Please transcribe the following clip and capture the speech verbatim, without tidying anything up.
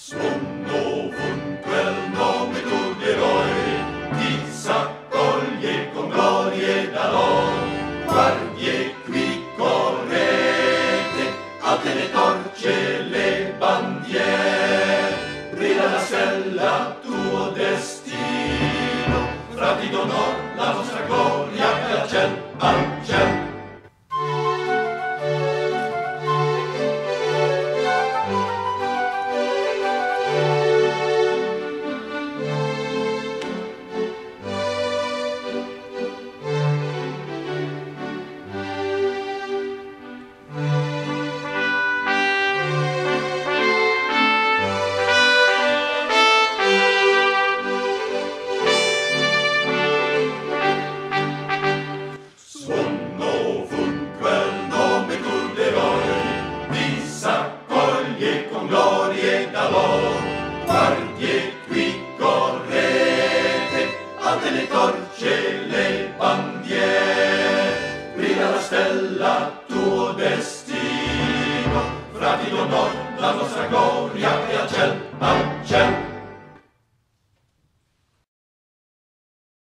Sfondo un quel nome tu di eroi, ti s'accoglie con glorie d'alò. Guardie qui correte, alte le torce, le bandiere, brilla la stella, tuo destino, frati d'onor, la nostra gloria è al ciel, al ciel. Con glorie d'alò, guardie qui correte, alte le torce, le bandiere, brilla la stella, tuo destino, frati d'onor, la nostra gloria